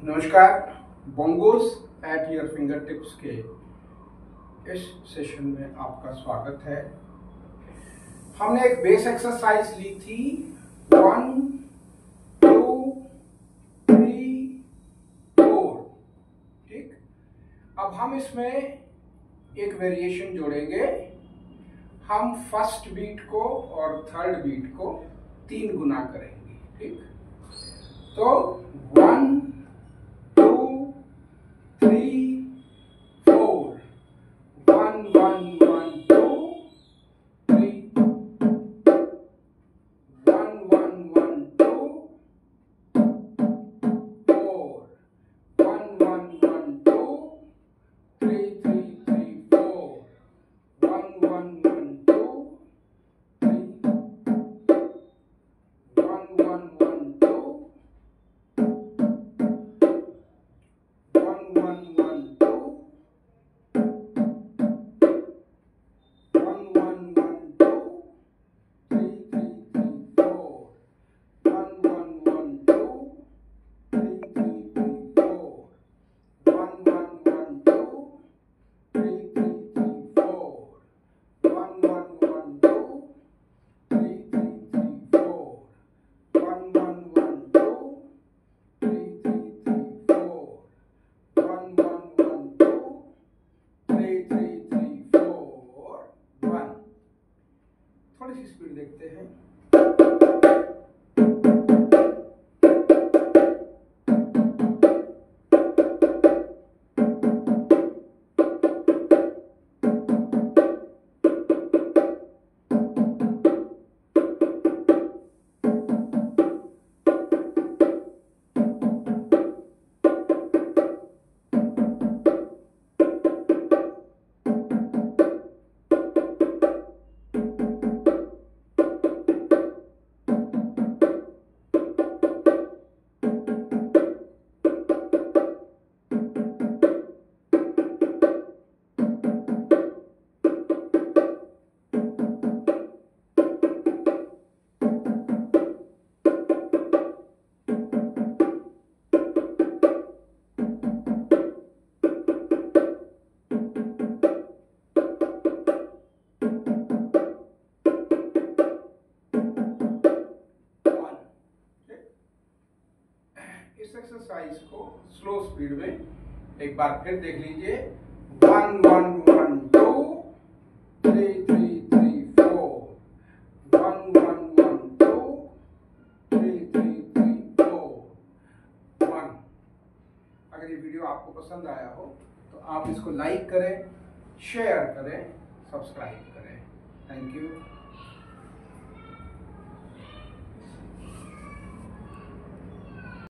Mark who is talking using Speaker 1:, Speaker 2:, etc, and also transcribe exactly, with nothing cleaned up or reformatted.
Speaker 1: नमस्कार। Bongos at your fingertips के इस सेशन में आपका स्वागत है। हमने एक बेस एक्सरसाइज ली थी वन टू थ्री फोर, ठीक। अब हम इसमें एक वेरिएशन जोड़ेंगे। हम फर्स्ट बीट को और थर्ड बीट को तीन गुना करेंगे, ठीक। तो वन थोड़ी सी स्पीड देखते हैं। इस एक्सरसाइज को स्लो स्पीड में एक बार फिर देख लीजिए। One one one two three three three four, one one one two three three three four one. अगर ये वीडियो आपको पसंद आया हो तो आप इसको लाइक करें, शेयर करें, सब्सक्राइब करें। Thank you.